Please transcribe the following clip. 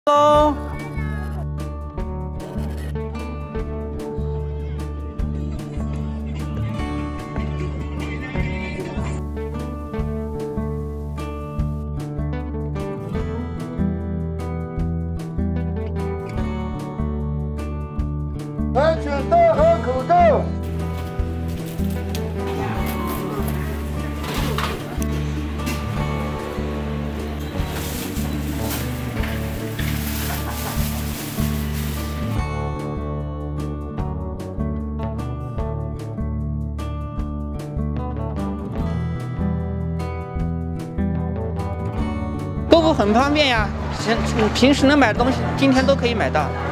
喽。 安全带和口罩。 购物很方便呀，平时能买的东西，今天都可以买到。